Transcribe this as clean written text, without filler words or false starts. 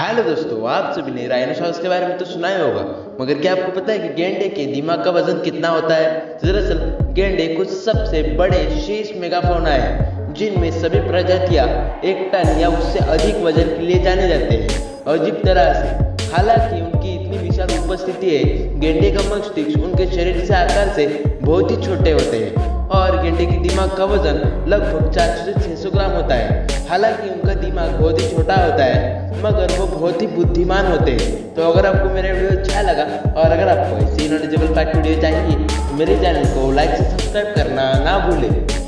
Hello दोस्तों, आप सभी ने राइनोसॉरस के बारे में तो सुना ही होगा, मगर क्या आपको पता है कि गेंडे के दिमाग का वजन कितना होता है? दरअसल गेंडे कुछ सबसे बड़े शीर्ष मेगाफोना है, जिनमें सभी प्रजातियां 1 टन या उससे अधिक वजन के लिए जाने जाते हैं। अजीब तरह से, हालांकि उनकी इतनी विशाल उपस्थिति है, गेंडे का मस्तिष्क उनके शरीर से आकार से बहुत ही छोटे होते हैं और गेंडे के दिमाग का वजन लगभग 400 से 600 ग्राम होता है। हालांकि उनका दिमाग बहुत ही छोटा होता है, मगर वो बहुत ही बुद्धिमान होते हैं। तो अगर आपको मेरा वीडियो अच्छा लगा और अगर आपको ऐसी नॉलेजेबल फैक्ट वीडियो चाहिए तो मेरे चैनल को लाइक से सब्सक्राइब करना ना भूलें।